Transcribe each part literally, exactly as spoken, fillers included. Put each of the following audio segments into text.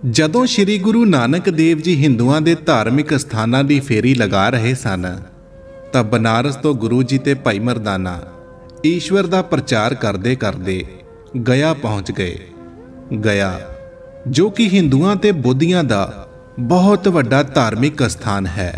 ਜਦੋਂ ਸ਼੍ਰੀ ਗੁਰੂ ਨਾਨਕ ਦੇਵ ਜੀ ਹਿੰਦੂਆਂ ਦੇ ਧਾਰਮਿਕ ਸਥਾਨਾਂ ਦੀ ਫੇਰੀ ਲਗਾ ਰਹੇ ਸਨ ਤਾਂ ਬਨਾਰਸ ਤੋਂ ਗੁਰੂ ਜੀ ਤੇ ਭਾਈ ਮਰਦਾਨਾ ਈਸ਼ਵਰ ਦਾ ਪ੍ਰਚਾਰ ਕਰਦੇ ਕਰਦੇ ਗਿਆ ਪਹੁੰਚ ਗਏ। ਗਿਆ ਜੋ ਕਿ ਹਿੰਦੂਆਂ ਤੇ ਬੋਧੀਆਂ ਦਾ ਬਹੁਤ ਵੱਡਾ ਧਾਰਮਿਕ ਸਥਾਨ ਹੈ।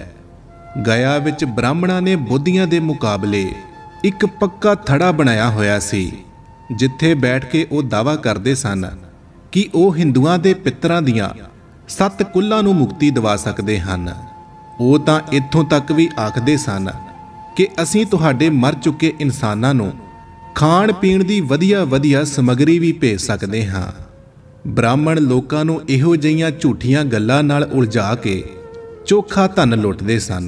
ਗਿਆ ਵਿੱਚ ਬ੍ਰਾਹਮਣਾਂ ਨੇ ਬੋਧੀਆਂ ਦੇ ਮੁਕਾਬਲੇ ਇੱਕ ਪੱਕਾ ਥੜਾ ਬਣਾਇਆ ਹੋਇਆ ਸੀ, ਜਿੱਥੇ ਬੈਠ ਕੇ ਉਹ ਦਾਅਵਾ ਕਰਦੇ ਸਨ ਕਿ ਉਹ ਹਿੰਦੂਆਂ ਦੇ ਪਿੱਤਰਾਂ ਦੀਆਂ ਸੱਤ ਕੁੱਲਾਂ ਨੂੰ ਮੁਕਤੀ ਦਿਵਾ ਸਕਦੇ ਹਨ। ਉਹ ਤਾਂ ਇੱਥੋਂ ਤੱਕ ਵੀ ਆਖਦੇ ਸਨ ਕਿ ਅਸੀਂ ਤੁਹਾਡੇ ਮਰ ਚੁੱਕੇ ਇਨਸਾਨਾਂ ਨੂੰ ਖਾਣ ਪੀਣ ਦੀ ਵਧੀਆ ਵਧੀਆ ਸਮੱਗਰੀ ਵੀ ਭੇਜ ਸਕਦੇ ਹਾਂ। ਬ੍ਰਾਹਮਣ ਲੋਕਾਂ ਨੂੰ ਇਹੋ ਜਿਹੀਆਂ ਝੂਠੀਆਂ ਗੱਲਾਂ ਨਾਲ ਉਲਝਾ ਕੇ ਚੋਖਾ ਧਨ ਲੁੱਟਦੇ ਸਨ।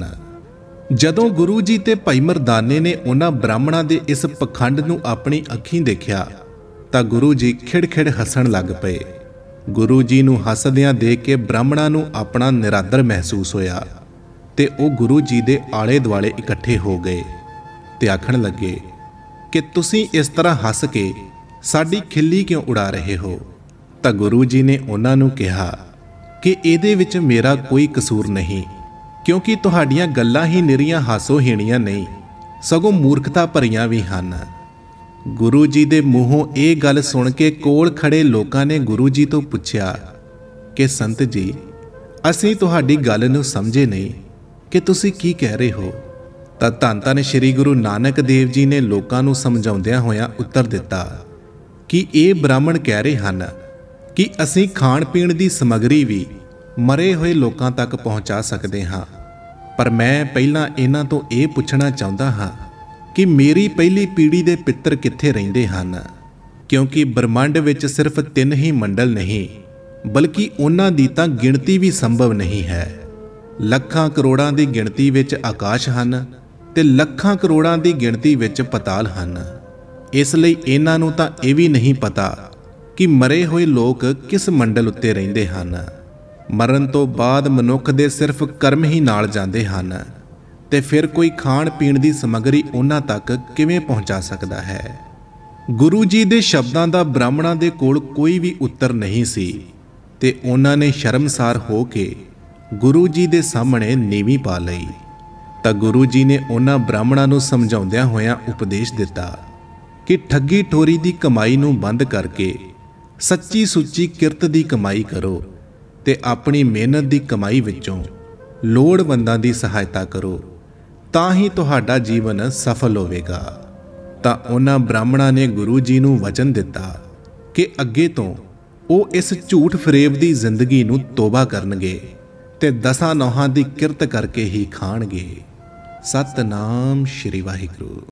ਜਦੋਂ ਗੁਰੂ ਜੀ ਤੇ ਭਾਈ ਮਰਦਾਨੇ ਨੇ ਉਹਨਾਂ ਬ੍ਰਾਹਮਣਾਂ ਦੇ ਇਸ ਪਖੰਡ ਨੂੰ ਆਪਣੀ ਅੱਖੀਂ ਦੇਖਿਆ ਤਾਂ ਗੁਰੂ ਜੀ ਖਿੜ-ਖਿੜ ਹੱਸਣ ਲੱਗ ਪਏ। ਗੁਰੂ ਜੀ ਨੂੰ ਹੱਸਦਿਆਂ ਦੇਖ ਕੇ ਬ੍ਰਾਹਮਣਾਂ ਨੂੰ ਆਪਣਾ ਨਿਰਾਦਰ ਮਹਿਸੂਸ ਹੋਇਆ ਤੇ ਉਹ ਗੁਰੂ ਜੀ ਦੇ ਆਲੇ ਦੁਆਲੇ ਇਕੱਠੇ ਹੋ ਗਏ ਤੇ ਆਖਣ ਲੱਗੇ ਕਿ ਤੁਸੀਂ ਇਸ ਤਰ੍ਹਾਂ ਹੱਸ ਕੇ ਸਾਡੀ ਖਿੱਲੀ ਕਿਉਂ ਉਡਾ ਰਹੇ ਹੋ। ਤਾਂ ਗੁਰੂ ਜੀ ਨੇ ਉਹਨਾਂ ਨੂੰ ਕਿਹਾ ਕਿ ਇਹਦੇ ਵਿੱਚ ਮੇਰਾ ਕੋਈ ਕਸੂਰ ਨਹੀਂ, ਕਿਉਂਕਿ ਤੁਹਾਡੀਆਂ ਗੱਲਾਂ ਹੀ ਨਿਰੀਆਂ ਹਾਸੋਹੀਣੀਆਂ ਨਹੀਂ, ਸਗੋਂ ਮੂਰਖਤਾ ਭਰੀਆਂ ਵੀ ਹਨ। ਗੁਰੂ ਜੀ ਦੇ ਮੂੰਹੋਂ ਇਹ ਗੱਲ ਸੁਣ ਕੇ ਕੋਲ ਖੜੇ ਲੋਕਾਂ ਨੇ ਗੁਰੂ ਜੀ ਤੋਂ ਪੁੱਛਿਆ ਕਿ ਸੰਤ ਜੀ, ਅਸੀਂ ਤੁਹਾਡੀ ਗੱਲ ਨੂੰ ਸਮਝੇ ਨਹੀਂ ਕਿ ਤੁਸੀਂ ਕੀ ਕਹਿ ਰਹੇ ਹੋ। ਤਾਂ ਧੰਨ ਧੰਨ ਸ਼੍ਰੀ ਗੁਰੂ ਨਾਨਕ ਦੇਵ ਜੀ ਨੇ ਲੋਕਾਂ ਨੂੰ ਸਮਝਾਉਂਦਿਆਂ ਹੋਇਆਂ ਉੱਤਰ ਦਿੱਤਾ ਕਿ ਇਹ ਬ੍ਰਾਹਮਣ ਕਹਿ ਰਹੇ ਹਨ ਕਿ ਅਸੀਂ ਖਾਣ ਪੀਣ ਦੀ ਸਮੱਗਰੀ ਵੀ ਮਰੇ ਹੋਏ ਲੋਕਾਂ ਤੱਕ ਪਹੁੰਚਾ ਸਕਦੇ ਹਾਂ, ਪਰ ਮੈਂ ਪਹਿਲਾਂ ਇਹਨਾਂ ਤੋਂ ਇਹ ਪੁੱਛਣਾ ਚਾਹੁੰਦਾ ਹਾਂ ਕਿ ਮੇਰੀ ਪਹਿਲੀ ਪੀੜ੍ਹੀ ਦੇ ਪਿੱਤਰ ਕਿੱਥੇ ਰਹਿੰਦੇ ਹਨ, ਕਿਉਂਕਿ ਬ੍ਰਹਮੰਡ ਵਿੱਚ ਸਿਰਫ ਤਿੰਨ ਹੀ ਮੰਡਲ ਨਹੀਂ, ਬਲਕਿ ਉਹਨਾਂ ਦੀ ਤਾਂ ਗਿਣਤੀ ਵੀ ਸੰਭਵ ਨਹੀਂ ਹੈ। ਲੱਖਾਂ ਕਰੋੜਾਂ ਦੀ ਗਿਣਤੀ ਵਿੱਚ ਆਕਾਸ਼ ਹਨ ਤੇ ਲੱਖਾਂ ਕਰੋੜਾਂ ਦੀ ਗਿਣਤੀ ਵਿੱਚ ਪਤਾਲ ਹਨ। ਇਸ ਲਈ ਇਹਨਾਂ ਨੂੰ ਤਾਂ ਇਹ ਵੀ ਨਹੀਂ ਪਤਾ ਕਿ ਮਰੇ ਹੋਏ ਲੋਕ ਕਿਸ ਮੰਡਲ ਉੱਤੇ ਰਹਿੰਦੇ ਹਨ। ਮਰਨ ਤੋਂ ਬਾਅਦ ਮਨੁੱਖ ਦੇ ਸਿਰਫ ਕਰਮ ਹੀ ਨਾਲ ਜਾਂਦੇ ਹਨ ਤੇ ਫਿਰ ਕੋਈ ਖਾਣ ਪੀਣ ਦੀ ਸਮੱਗਰੀ ਉਹਨਾਂ ਤੱਕ ਕਿਵੇਂ ਪਹੁੰਚਾ ਸਕਦਾ ਹੈ। ਗੁਰੂ ਜੀ ਦੇ ਸ਼ਬਦਾਂ ਦਾ ਬ੍ਰਾਹਮਣਾਂ ਦੇ ਕੋਲ ਕੋਈ ਵੀ ਉੱਤਰ ਨਹੀਂ ਸੀ ਤੇ ਉਹਨਾਂ ਨੇ ਸ਼ਰਮਸਾਰ ਹੋ ਕੇ ਗੁਰੂ ਜੀ ਦੇ ਸਾਹਮਣੇ ਨੀਵੀਂ ਪਾ ਲਈ। ਤਾਂ ਗੁਰੂ ਜੀ ਨੇ ਉਹਨਾਂ ਬ੍ਰਾਹਮਣਾਂ ਨੂੰ ਸਮਝਾਉਂਦਿਆਂ ਹੋਇਆਂ ਉਪਦੇਸ਼ ਦਿੱਤਾ ਕਿ ਠੱਗੀ ਠੋਰੀ ਦੀ ਕਮਾਈ ਨੂੰ ਬੰਦ ਕਰਕੇ ਸੱਚੀ ਸੁੱਚੀ ਕਿਰਤ ਦੀ ਕਮਾਈ ਕਰੋ ਤੇ ਆਪਣੀ ਮਿਹਨਤ ਦੀ ਕਮਾਈ ਵਿੱਚੋਂ ਲੋੜਵੰਦਾਂ ਦੀ ਸਹਾਇਤਾ ਕਰੋ, ਤਾਂ ਹੀ ਤੁਹਾਡਾ ਜੀਵਨ ਸਫਲ ਹੋਵੇਗਾ। ਤਾਂ ਉਹਨਾਂ ਬ੍ਰਾਹਮਣਾਂ ਨੇ ਗੁਰੂ ਜੀ ਨੂੰ ਵਚਨ ਦਿੱਤਾ ਕਿ ਅੱਗੇ ਤੋਂ ਉਹ ਇਸ ਝੂਠ ਫਰੇਬ ਦੀ ਜ਼ਿੰਦਗੀ ਨੂੰ ਤੋਬਾ ਕਰਨਗੇ ਤੇ ਦਸਾਂ ਨੌਹਾਂ ਦੀ ਕਿਰਤ ਕਰਕੇ ਹੀ ਖਾਣਗੇ। ਸਤਨਾਮ ਸ਼੍ਰੀ ਵਾਹਿਗੁਰੂ।